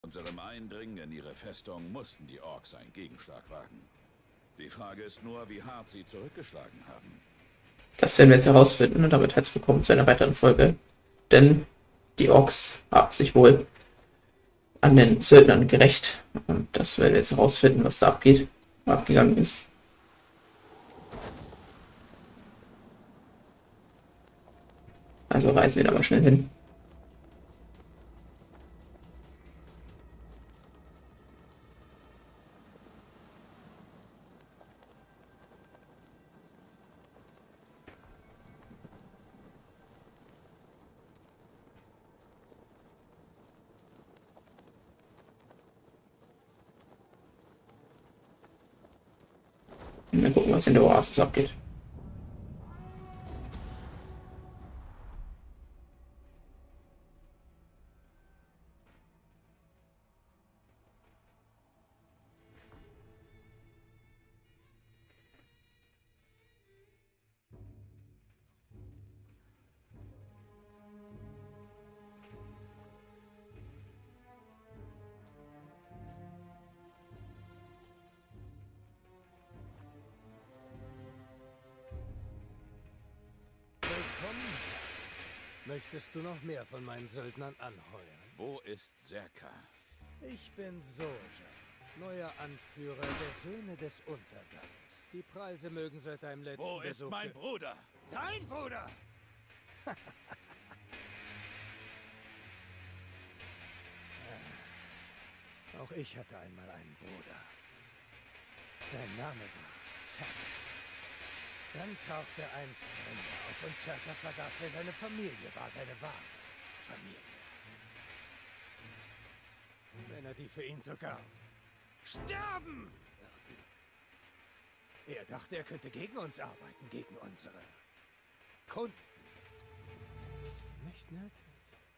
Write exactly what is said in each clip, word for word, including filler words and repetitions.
unserem Eindringen in ihre Festung mussten die Orks einen Gegenschlag wagen. Die Frage ist nur, wie hart sie zurückgeschlagen haben. Das werden wir jetzt herausfinden und damit herzlich willkommen zu einer weiteren Folge. Denn die Orks haben sich wohl an den Söldnern gerecht. Und das werden wir jetzt herausfinden, was da abgeht, abgegangen ist. Also reisen wir da mal schnell hin. Mal gucken, was in der Oasis abgeht. Möchtest du noch mehr von meinen Söldnern anheuern? Wo ist Serka? Ich bin Soja, neuer Anführer der Söhne des Untergangs. Die Preise mögen seit deinem letzten Wo ist Besuch... mein Bruder? Dein Bruder! Auch ich hatte einmal einen Bruder. Sein Name war Serka. Dann tauchte ein Fremder auf und Serka vergaß, wer seine Familie war, seine wahre Familie. Wenn er die für ihn sogar sterben würden. Er dachte, er könnte gegen uns arbeiten, gegen unsere Kunden. Nicht nötig.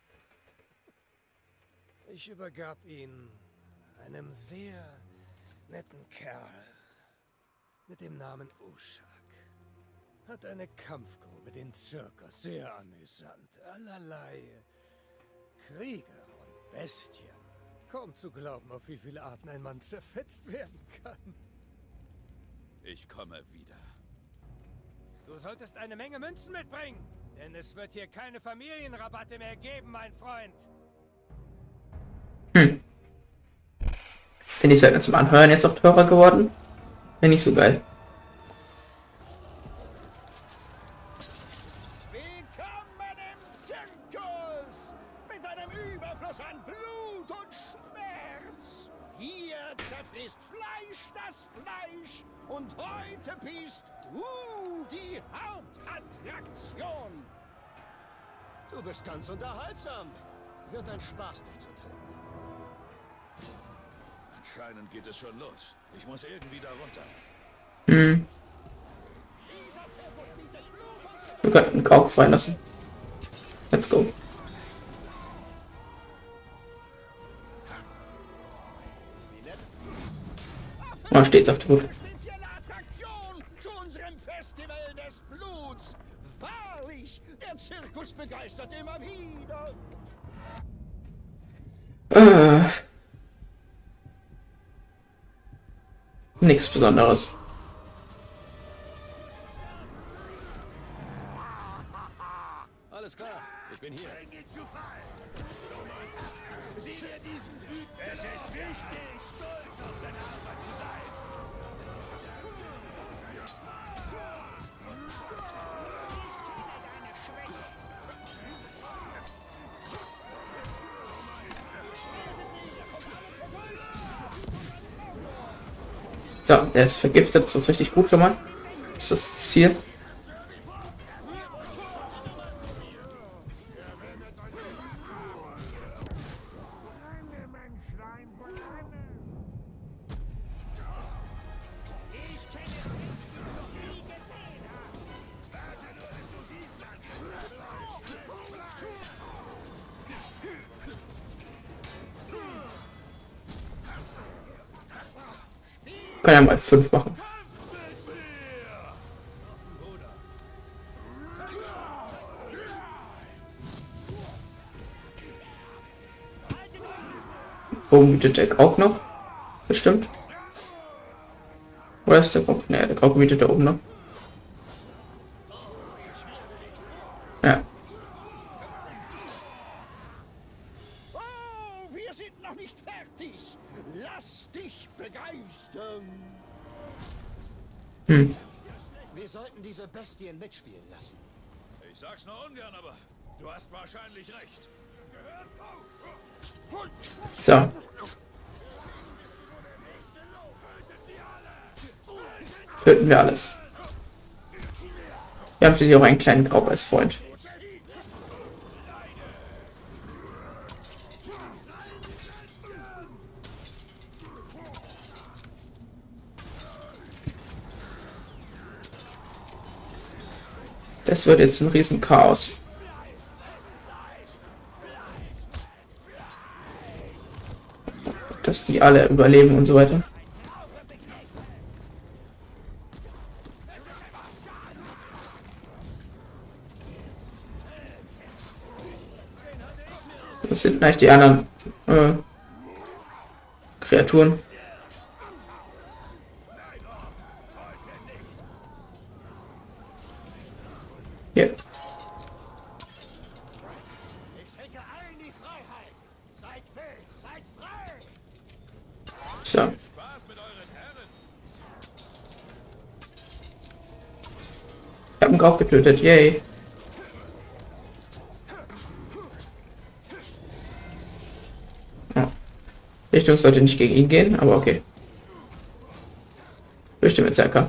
Ich übergab ihn einem sehr netten Kerl mit dem Namen Ushak. Hat eine Kampfgrube, den Zirkus, sehr amüsant. Allerlei Krieger und Bestien. Kaum zu glauben, auf wie viele Arten ein Mann zerfetzt werden kann. Ich komme wieder. Du solltest eine Menge Münzen mitbringen, denn es wird hier keine Familienrabatte mehr geben, mein Freund. Hm. Sind die Söldner zum Anheuern jetzt auch teurer geworden? Wäre nicht so geil. Willkommen im Zirkus! Mit einem Überfluss an Blut und Schmerz! Hier zerfrisst Fleisch das Fleisch und heute bist du die Hauptattraktion! Du bist ganz unterhaltsam. Wird ein Spaß, dich zu töten. Anscheinend geht es schon los. Ich muss irgendwie da runter. Hm. Wir könnten Kauk freilassen. Let's go. Man steht's auf der Hut. Spezielle Attraktion zu unserem Festival des Bluts. Wahrlich, der Zirkus begeistert immer wieder. Äh. Nichts Besonderes. Alles klar, ich bin hier. Sieh dir diesen Hüt. Es ist wichtig, stolz auf seine Arbeit zu sein. So, der ist vergiftet, das ist richtig gut schon mal. Das ist das Ziel. Kann ja mal fünf machen. Oben bietet der Grauk noch. Bestimmt. Oder ist der Grauk? Ne, der Grauk bietet da oben noch. Ja. Oh, wir sind noch nicht fertig. Lass dich begeistern. Hm. Wir sollten diese Bestien mitspielen lassen. Ich sag's nur ungern, aber du hast wahrscheinlich recht. So. Töten wir alles. Wir haben schließlich auch einen kleinen Grauk als Freund. Das wird jetzt ein riesen Chaos. Dass die alle überleben und so weiter. Was sind eigentlich die anderen äh, Kreaturen? Hier. Ich schenke allen die Freiheit. Seid wild, seid frei. So. Spaß mit euren Herren. Ich habe einen Grauk getötet. Yay. Ja. Richtung sollte nicht gegen ihn gehen, aber okay. Bestimmt mit Zerka.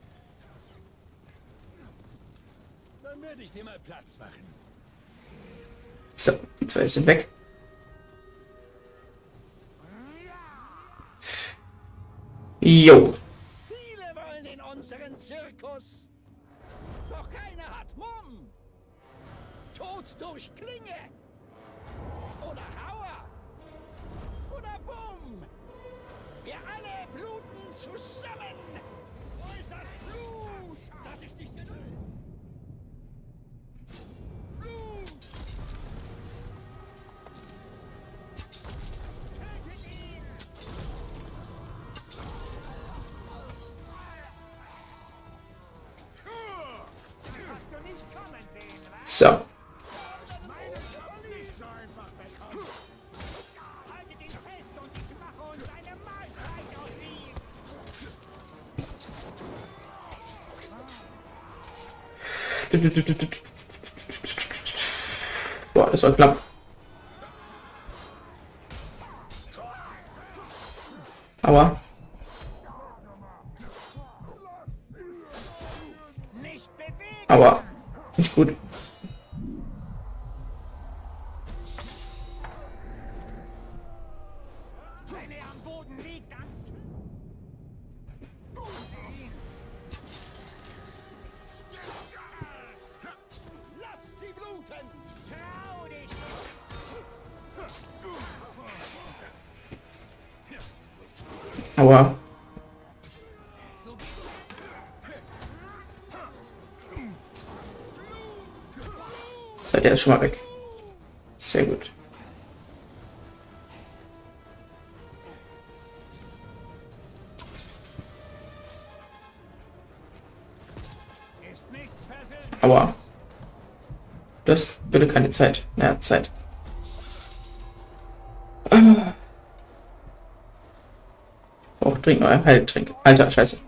Dann werde ich dir mal Platz machen. So, die zwei sind weg. Jo. Viele wollen in unseren Zirkus. Doch keiner hat Mumm. Tod durch Klinge. Oder Hauer. Oder Bumm. Wir alle bluten zusammen. Wo ist das Blut? Das ist nicht genug. Blut. Tötet ihn. Hast du nicht kommen sehen, was? So. Haltet ihn fest und ich mache uns eine Mahlzeit aus ihm. Boah, das war knapp. Aber Nicht bewegen. aber nicht gut. Wenn er am Boden liegt, dann... Lass sie bluten! Trau dich! Aber so, der ist schon mal weg. Sehr gut. Ist nichts Persönliches. Aber das bitte keine Zeit. Na, Zeit. Auch trink noch ein Heiltrink. Alter, scheiße.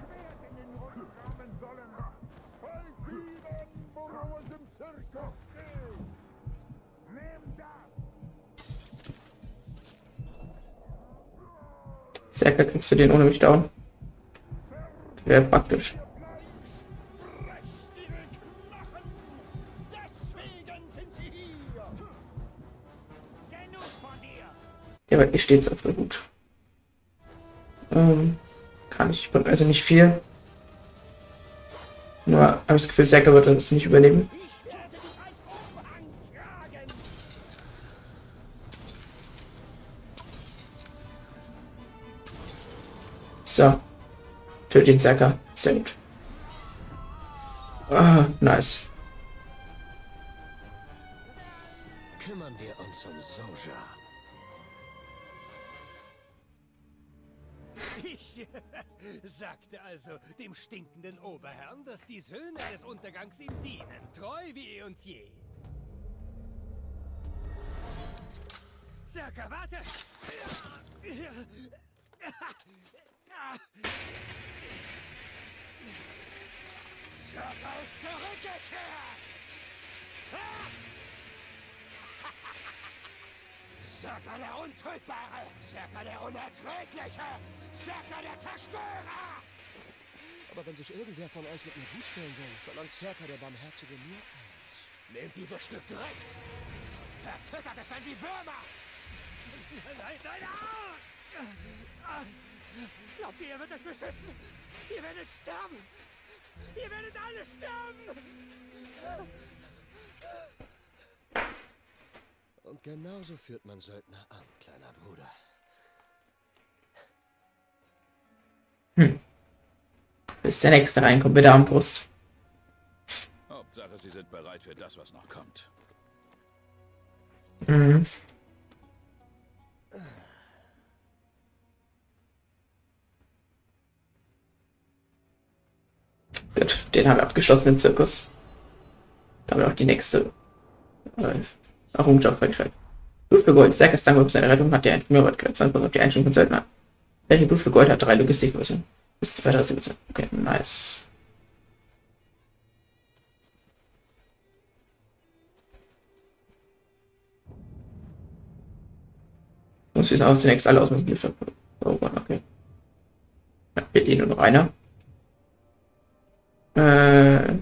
Serka, kriegst du den ohne mich down? Wäre praktisch. Deswegen sind sie hier. Genug von dir. Der war eh stets auf der Hut. Ähm, kann ich, also nicht viel. Nur habe ich das Gefühl, Serka wird das nicht überleben. Ich werde dich als Umhang tragen. So. Tötet den Serka. Sehr gut. Ah, nice. Kümmern wir uns um Soja. Ich sagte also dem stinkenden Oberherrn, dass die Söhne des Untergangs ihm dienen, treu wie eh und je. Zirka, warte! Zirka ist zurückgekehrt! Zirka der Untötbare! Zirka der Unerträgliche! Zirka der Zerstörer! Aber wenn sich irgendwer von euch mit mir gut stellen will, verlangt Zirka der Barmherzige nur eins. Nehmt dieses Stück Dreck und verfüttert es an die Würmer! Nein, nein, au! Glaubt ihr, ihr wird euch beschützen? Ihr werdet sterben! Ihr werdet alle sterben! Und genauso führt man Söldner an, kleiner Bruder. Hm. Bis der nächste reinkommt mit der Armbrust. Hauptsache, sie sind bereit für das, was noch kommt. Mhm. Gut, den haben wir abgeschlossen, den Zirkus. Da haben wir auch die nächste äh, Errungenschaft freigeschaltet. Blut für Gold. Zerkas Dank für seine Rettung hat der Informierer gewährt. Auf die Einstellung von Söldner. Welche Blut für Gold hat drei Logistikgrößen? Bis zweitausendsiebzehn. Okay, nice. Muss ich auch zunächst alle aus dem Gift. Oh Gott, okay. Ja, fehlt eh nur noch einer. Äh.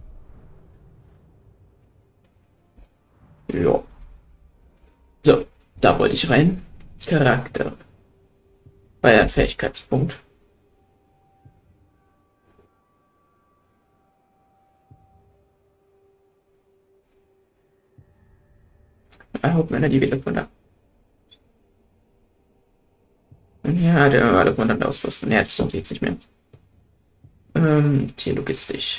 Ja. So, da wollte ich rein. Charakter. Bei einem Fähigkeitspunkt. Hauptmänner, die wieder von da. Ja, der war alle von dann ausrüsten. Ja, das lohnt sich jetzt nicht mehr. Ähm, Tierlogistik.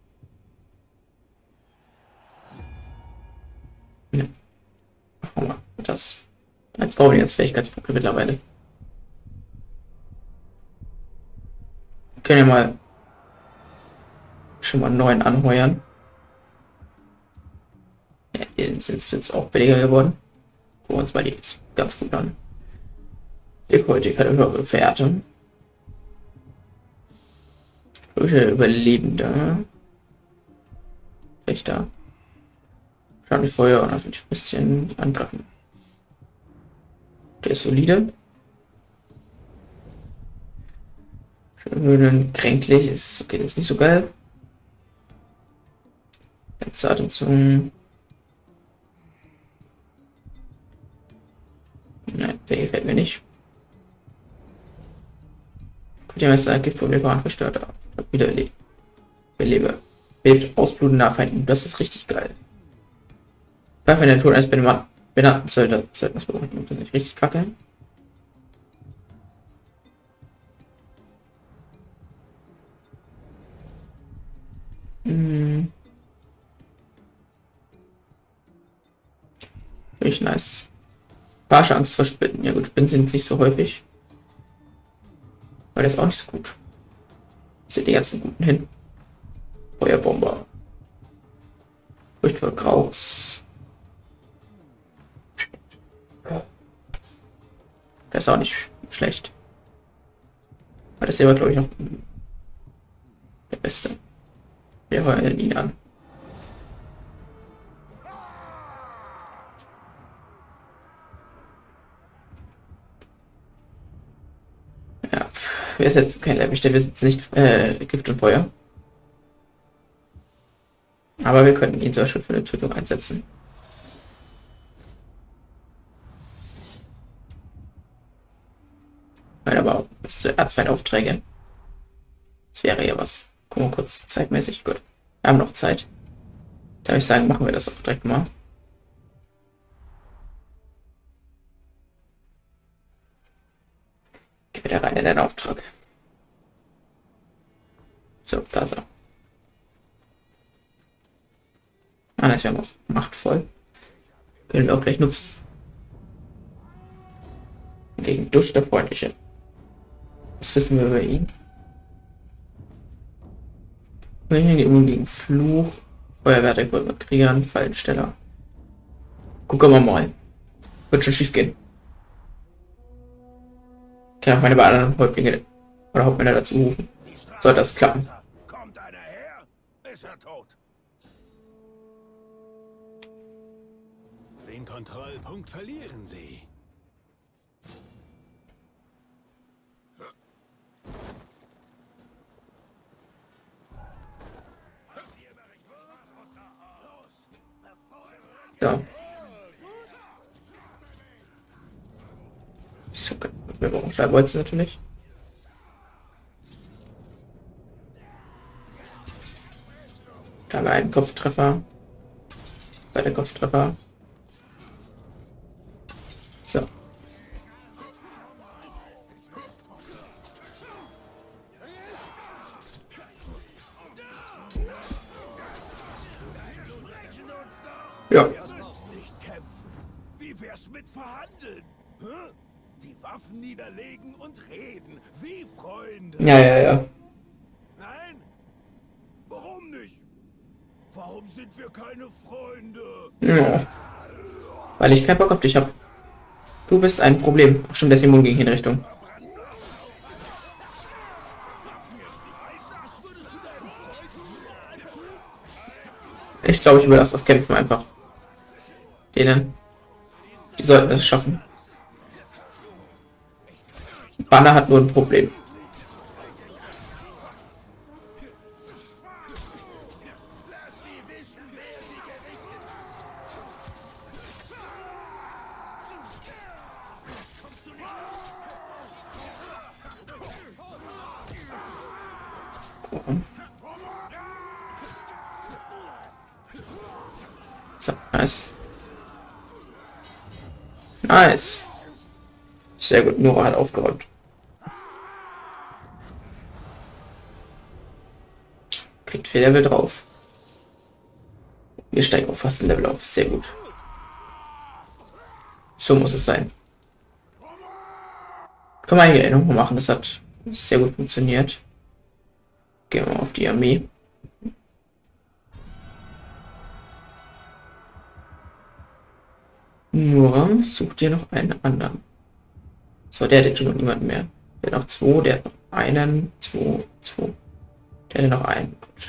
Ja. Machen wir mal das. Jetzt brauchen wir jetzt Fähigkeitspunkte mittlerweile. Wir können ja mal schon mal neun anheuern. Ja, hier sind es jetzt auch billiger geworden. Gucken wir uns mal die jetzt ganz gut an. Die Qualität hat höhere Werte. Höhere Überlebende. Wächter. Schaden die Feuer und natürlich ein bisschen angreifen. Der ist solide. Schön kränklich ist. Okay, das ist nicht so geil. Zeitung zum. Nein, der gefällt mir nicht. Der Messer Gift von Leberan verstört. Wieder belebe. Belebt ausblutender Feinden. Das ist richtig geil. Bei der Tod eines benannten Söldner sollten das beobachten. Das ist nicht richtig kacke. Hm. Richtig nice. Barsche Angst vor Spinnen. Ja gut, Spinnen sind nicht so häufig. Aber das ist auch nicht so gut. Sind die ganzen Guten hin. Feuerbomber. Furcht vor Kraus. Das ist auch nicht schlecht. Aber das hier war, glaube ich, noch der Beste. Wir heulen ihn an. Ja, wir setzen kein Lehrbestand, wir setzen nicht äh, Gift und Feuer. Aber wir könnten ihn zum Beispiel für eine Tötung einsetzen. Nein, aber bis zu Erzfeindaufträge. Das wäre ja was. Gucken wir kurz zeitmäßig. Gut. Wir haben noch Zeit. Da würde ich sagen, machen wir das auch direkt mal. Geh wieder rein in den Auftrag. So, da ist er. Ah, das wäre noch machtvoll. Können wir auch gleich nutzen. Gegen Dusch der Freundliche. Was wissen wir über ihn? Die Immun gegen Fluch, Feuerwehr, Kriegern, Fallensteller. Gucken wir mal. Wird schon schief gehen. Ich kann auch meine beiden anderen Häuptlinge oder Hauptmänner dazu rufen. Soll das klappen? Kommt einer her, ist er tot. Den Kontrollpunkt verlieren Sie. So. Wir brauchen Schleibholz natürlich. Da haben wir einen Kopftreffer. Beide Kopftreffer. So. Ja. Nicht kämpfen. Wie wär's mit verhandeln? Hä? Die Waffen niederlegen und reden, wie Freunde. Ja, ja, ja. Nein? Warum nicht? Warum sind wir keine Freunde? Ja. Weil ich keinen Bock auf dich habe. Du bist ein Problem. Ach stimmt, der Simon ging in Richtung. Ich glaube, ich überlasse das Kämpfen einfach denen. Die sollten es schaffen. Banner hat nur ein Problem. So, nice. Nice. Sehr gut, Nora hat aufgeräumt. Kriegt vier Level drauf. Wir steigen auf fast ein Level auf. Sehr gut. So muss es sein. Können wir eine Erinnerung machen. Das hat sehr gut funktioniert. Gehen wir mal auf die Armee. Nora, sucht dir noch einen anderen. So, der hat jetzt schon niemanden mehr. Der hat noch zwei, der hat noch einen, zwei, zwei. Der hat noch einen. Gut.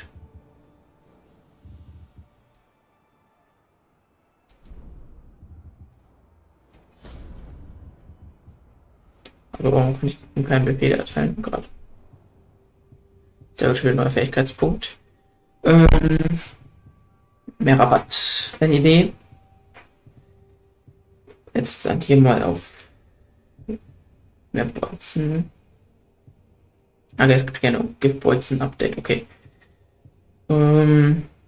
Aber warum kann ich ihm keinen Befehl erteilen gerade? Sehr schön, neuer Fähigkeitspunkt. Ähm, mehr Rabatt. Eine Idee. Jetzt dann hier mal auf mehr Bolzen. Ah, es gibt gerne Giftbolzen Update, okay. Ähm.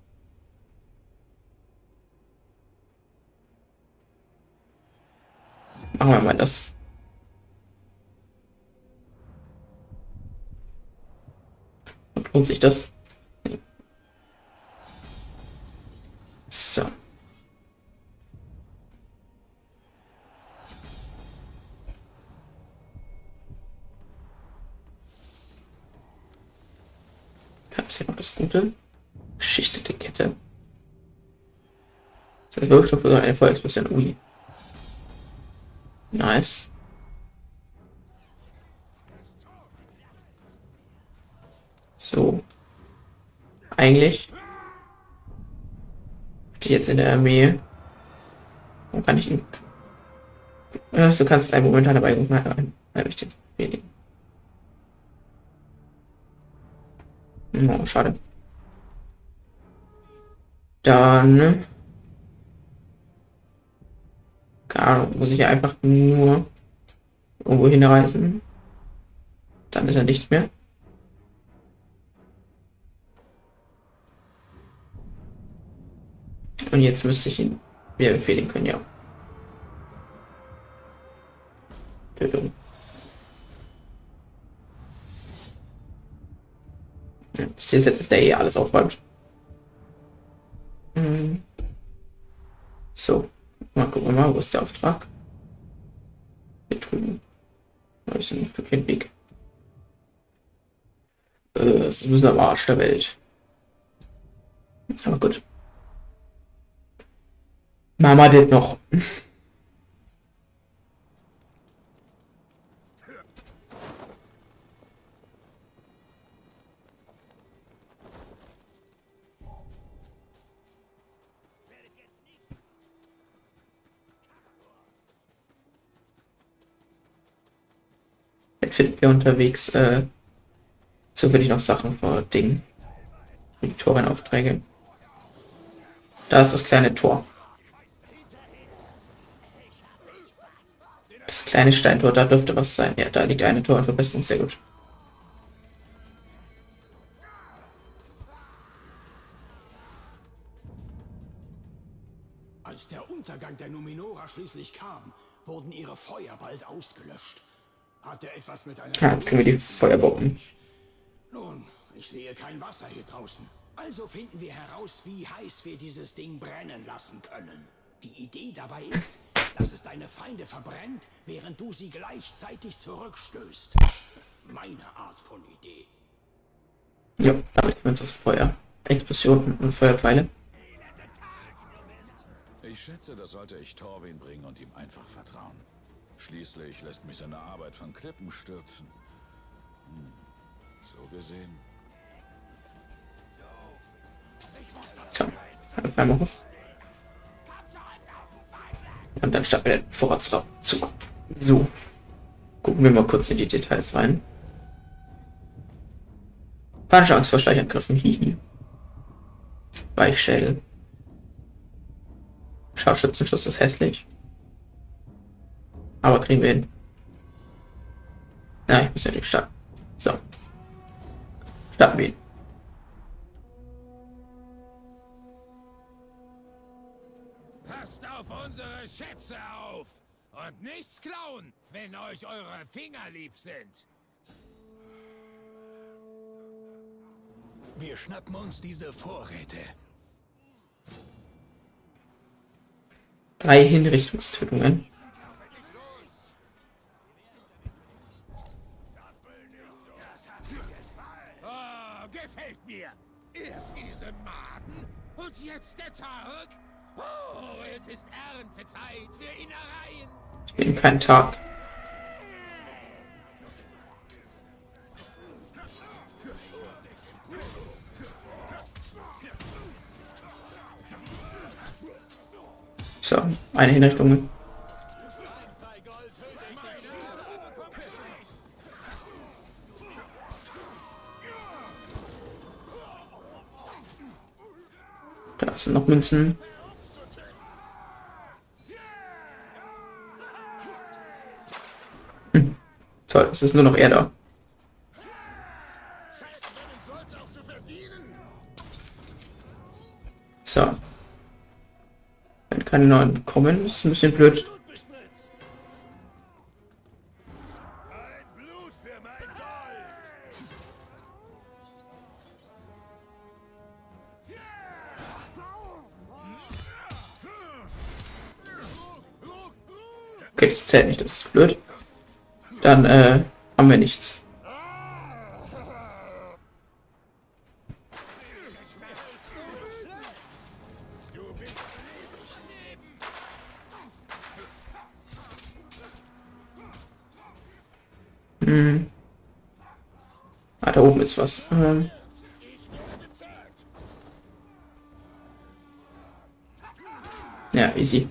Machen wir mal das. Und lohnt sich das? So. Da ist hier noch das Gute. Schichtete Kette. Das heißt, Wirkstoff für eine Feuerexplosion. Ui. Nice. So. Eigentlich. Die jetzt in der Armee. Wo kann ich ihn? Ja, du kannst einen momentan dabei einrichten. Oh, schade. Dann. Keine Ahnung, muss ich ja einfach nur irgendwo hinreisen. Dann ist er nicht mehr. Und jetzt müsste ich ihn wieder befehligen können, ja. Tötung. Ja, bis jetzt ist der eh alles aufräumt. Mhm. So, mal gucken wir mal, wo ist der Auftrag? Hier drüben. Da ist ein Stückchen Weg. Äh, das ist ein bisschen am Arsch der Welt. Aber gut. Mama das noch. Jetzt finden wir unterwegs äh, zufällig noch Sachen vor Dingen. Die Torenaufträge. Da ist das kleine Tor. Das kleine Steintor, da dürfte was sein. Ja, da liegt eine Tor und Verbesserung, sehr gut. Als der Untergang der Numenora schließlich kam, wurden ihre Feuer bald ausgelöscht. Hat er etwas mit einer... Ja, jetzt kriegen wir die Feuerbomben. Nun, ich sehe kein Wasser hier draußen. Also finden wir heraus, wie heiß wir dieses Ding brennen lassen können. Die Idee dabei ist, dass es deine Feinde verbrennt, während du sie gleichzeitig zurückstößt. Meine Art von Idee. Ja, damit können wir uns das Feuer. Explosionen und Feuerpfeile. Ich schätze, das sollte ich Torwin bringen und ihm einfach vertrauen. Schließlich lässt mich seine Arbeit von Klippen stürzen. Hm, so gesehen. So, einmal hoch. Und dann starten wir den Vorratszug. So. Gucken wir mal kurz in die Details rein. Panische Angst vor Schleichangriffen. Hihi. Weichschädel. Scharfschützenschuss ist hässlich. Aber kriegen wir hin. Ja, ich muss natürlich starten. So. Starten wir ihn. Passt auf unsere Schätze auf und nichts klauen, wenn euch eure Finger lieb sind. Wir schnappen uns diese Vorräte. Drei Hinrichtungstötungen. Oh, gefällt mir. Erst diese Maden und jetzt der Tag. Oh, es ist Erntezeit für Innereien. Ich bin kein Tag. So, eine Hinrichtung. Da sind noch Münzen. Hm. Toll, es ist nur noch er da. So. Wenn keine neuen kommen, ist ein bisschen blöd. Okay, das zählt nicht, das ist blöd. Dann äh, haben wir nichts. Hm. Ah, da oben ist was. Ähm. Ja, easy.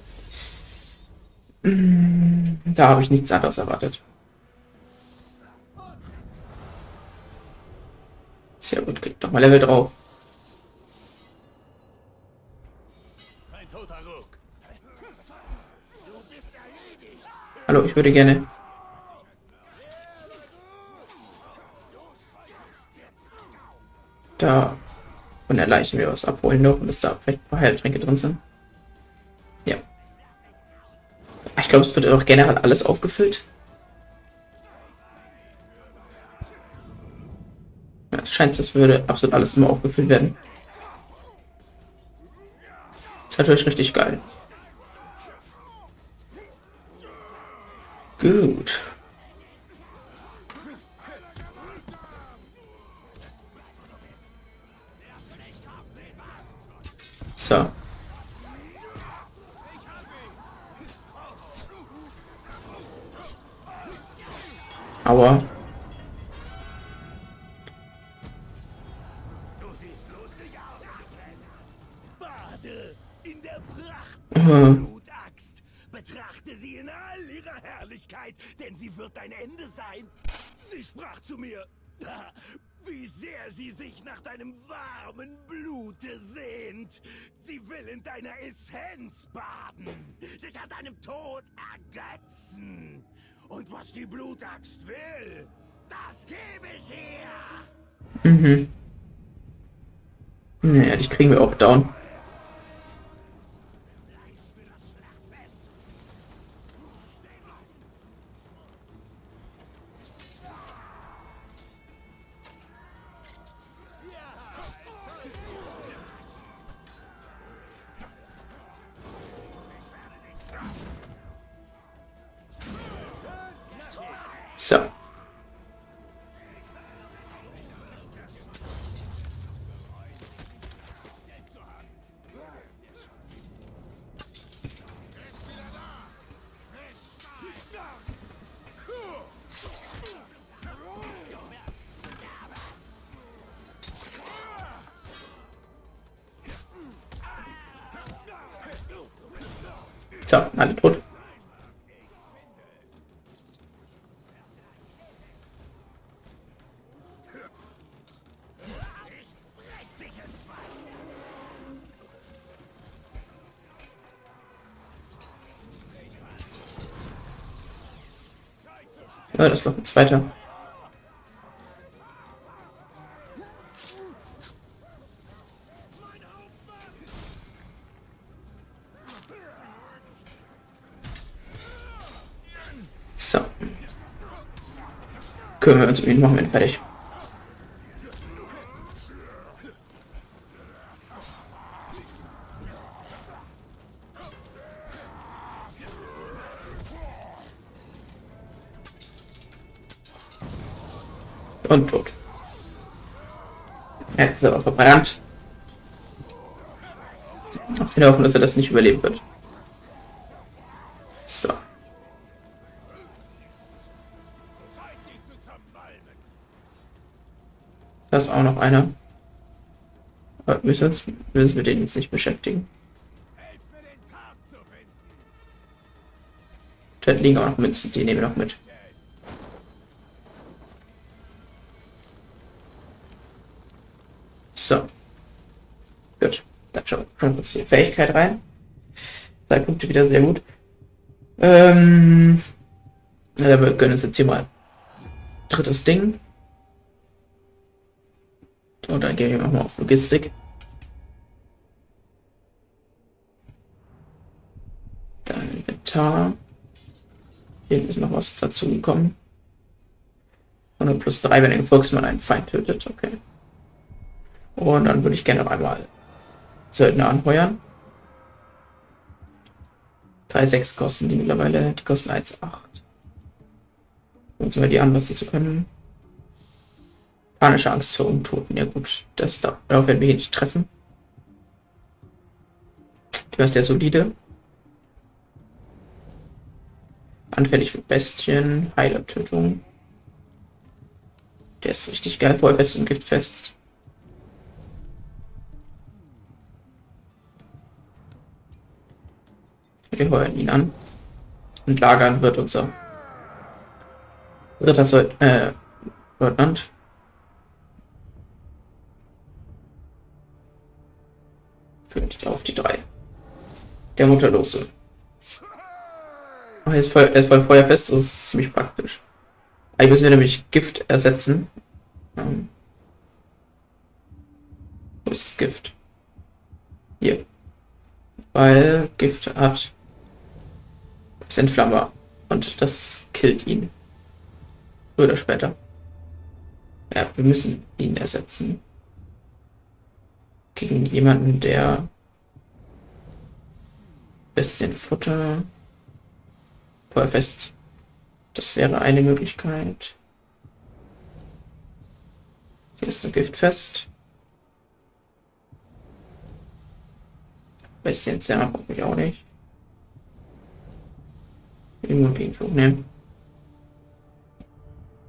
Hm. Da habe ich nichts anderes erwartet. Sehr gut, kriegt noch mal Level drauf. Hallo, ich würde gerne... Da von der Leiche mir was abholen noch und dass da vielleicht ein paar Heiltränke drin sind. Ja. Ich glaube, es wird auch generell alles aufgefüllt. Ja, es scheint, es würde absolut alles immer aufgefüllt werden. Das ist natürlich richtig geil. Gut. Aua. Bade in der Pracht Mhm. Blutaxt. Betrachte sie in all ihrer Herrlichkeit, denn sie wird dein Ende sein. Sie sprach zu mir, "Ah, wie sehr sie sich nach deinem warmen Blute sehnt. Sie will in deiner Essenz baden, sich an deinem Tod ergötzen. Und was die Blutaxt will, das gebe ich ihr." Mhm. Naja, dich kriegen wir auch down. So. So, alle tot. Ja, das war ein zweiter. So. Kümmern wir uns um ihn, machen wir ihn fertig. Und tot. Er ist aber verbrannt. Auf den Hoffen, dass er das nicht überleben wird. So. Da ist auch noch einer. Aber müssen, uns, müssen wir den jetzt nicht beschäftigen. Da liegen auch noch Münzen, die nehmen wir noch mit. So. Gut. Dann schauen wir kurz die Fähigkeit rein. Zwei Punkte wieder sehr gut. Ähm. Ja, wir gönnen uns jetzt hier mal drittes Ding. Und dann gehen wir nochmal auf Logistik. Dann Inventar. Hier ist noch was dazu gekommen. Und plus drei, wenn der Gefolgsmann einen Feind tötet. Okay. Und dann würde ich gerne noch einmal Söldner anheuern. drei Komma sechs kosten die mittlerweile. Die kosten eins Komma acht. Gucken wir die an, was die so können. Panische Angst vor Untoten. Ja gut, das, darauf werden wir hier nicht treffen. Du hast ja solide. Anfällig für Bestien. Heilertötung. Der ist richtig geil. Feuerfest und Giftfest. Wir heuern ihn an. Und lagern wird unser Ritter äh, Leutnant. Führt auf die drei. Der Mutterlose. Oh, er, ist voll, er ist voll feuerfest, das ist ziemlich praktisch. Eigentlich müssen wir nämlich Gift ersetzen. Ähm, wo ist das Gift? Hier. Weil Gift hat ist entflammbar und das killt ihn. Früher oder später. Ja, wir müssen ihn ersetzen. Gegen jemanden, der bisschen Futter Feuerfest. Das wäre eine Möglichkeit. Hier ist ein Giftfest. Bisschen Zerr brauche ich auch nicht. Immunflug nehmen.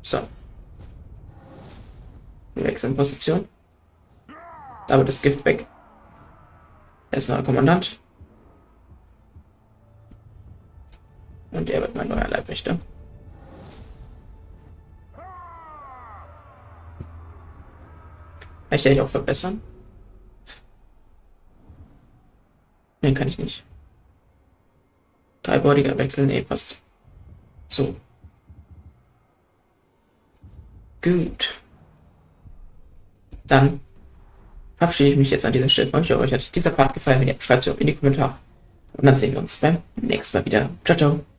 So. Wir wechseln Position. Damit ist Gift weg. Er ist neuer Kommandant. Und er wird mein neuer Leibwächter. Kann ich den auch verbessern? Nein, kann ich nicht. Drei Bodyguard wechseln, nee, passt. So. Gut. Dann verabschiede ich mich jetzt an dieser Stelle von euch. Ich hoffe, euch hat dieser Part gefallen. Wenn ihr schreibt es auch in die Kommentare. Und dann sehen wir uns beim nächsten Mal wieder. Ciao, ciao.